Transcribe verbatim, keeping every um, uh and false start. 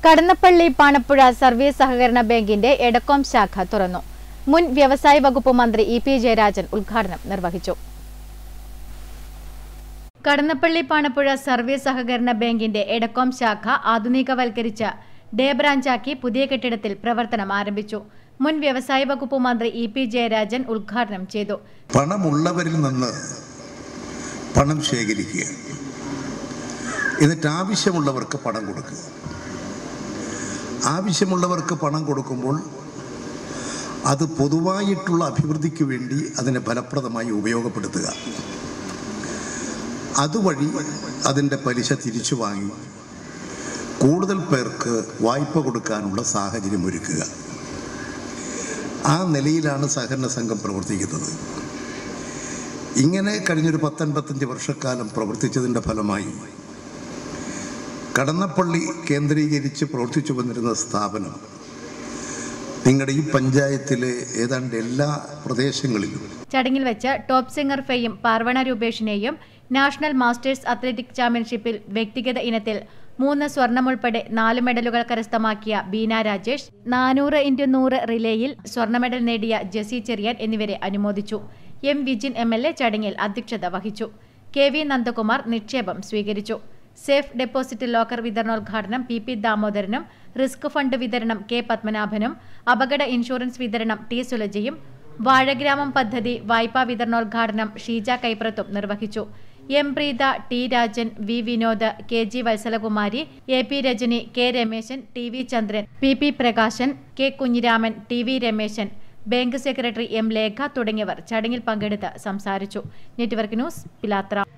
Kadannappally Panapuzha service സഹകരണ ബാങ്കിന്റെ എടക്കോം ശാഖ തുറന്നു. മുൻ വ്യവസായ വകുപ്പ് മന്ത്രി ഇ പി ജയരാജൻ ഉദ്ഘാടനം നിർവഹിച്ചു. കടന്നപ്പള്ളി പാണപ്പുഴ സർവീസ് സഹകരണ ബാങ്കിന്റെ എടക്കോം ശാഖ ആധുനികവൽക്കരിച്ച ഡേ ബ്രാഞ്ചാക്കി പുതിയ കെട്ടിടത്തിൽ പ്രവർത്തനം ആരംഭിച്ചു. മുൻ വ്യവസായ വകുപ്പ് മന്ത്രി ഇ പി ജയരാജൻ ഉദ്ഘാടനം ചെയ്തു. പണമുള്ളവരിൽ നിന്ന് പണം ശേഖരിക്കുക, എന്നിട്ട് ആവശ്യമുള്ളവർക്ക് പണം കൊടുക്കുക. ആവശ്യമുള്ളവർക്ക് പണം കൊടുക്കുമ്പോൾ അത് പൊതുവായിട്ടുള്ള അഭിവൃദ്ധിക്ക് വേണ്ടി അതിനെ ഫലപ്രദമായി ഉപയോഗപ്പെടുത്തുക. അതുവഴി അതിൻ്റെ പലിശ തിരിച്ചു വാങ്ങി കൂടുതൽ പേർക്ക് വായ്പ കൊടുക്കാനുള്ള സാഹചര്യം ഒരുക്കുക. ആ നിലയിലാണ് സഹകരണ സംഘം പ്രവർത്തിക്കുന്നത്. ഇങ്ങനെ കഴിഞ്ഞൊരു പത്തൊൻപത്തഞ്ച് വർഷക്കാലം പ്രവർത്തിച്ചതിൻ്റെ ഫലമായി കടന്നപ്പള്ളി കേന്ദ്രീകരിച്ച് പ്രവർത്തിച്ചു വന്നിരുന്ന സ്ഥാപനം നിങ്ങളുടെ ഈ പഞ്ചായത്തിലെ ഏതാണ്ട് എല്ലാ പ്രദേശങ്ങളിലും. ചടങ്ങിൽ വെച്ച് ടോപ്പ് സിംഗർ ഫെയും പാർവണ രൂപേഷിനെയും നാഷണൽ മാസ്റ്റേഴ്സ് അത്ലറ്റിക് ചാമ്പ്യൻഷിപ്പിൽ വ്യക്തിഗത ഇനത്തിൽ മൂന്ന് സ്വർണമുൾപ്പെടെ നാല് മെഡലുകൾ കരസ്ഥമാക്കിയ ബീന രാജേഷ്, നാനൂറ് ഇന്റു നൂറ് റിലേയിൽ സ്വർണ്ണ മെഡൽ നേടിയ ജെസി ചെറിയാൻ എന്നിവരെ അനുമോദിച്ചു. എം വിജിൻ എം എൽ എ ചടങ്ങിൽ അധ്യക്ഷത വഹിച്ചു. കെ വി നന്ദകുമാർ നിക്ഷേപം സ്വീകരിച്ചു. സേഫ് ഡെപ്പോസിറ്റ് ലോക്കർ വിതരണോദ്ഘാടനം പി പി ദാമോദരനും റിസ്ക് ഫണ്ട് വിതരണം കെ പത്മനാഭനും അപകട ഇൻഷുറൻസ് വിതരണം ടി സുലജയും വാഴഗ്രാമം പദ്ധതി വായ്പാ വിതരണോദ്ഘാടനം ഷീജ കൈപ്രത്തും നിർവഹിച്ചു. M Preetha, T Rajan, V Vinod, K G Vatsalakumari, A P Rajani, K Rameshan, T V Chandran, P P Prakashan, K Kunhiraman, T V Rameshan, bank secretary M Lekha തുടങ്ങിയവർ ചടങ്ങിൽ പങ്കെടുത്ത് സംസാരിച്ചു. നെറ്റ്വർക്ക് ന്യൂസ്, പിലാത്ര.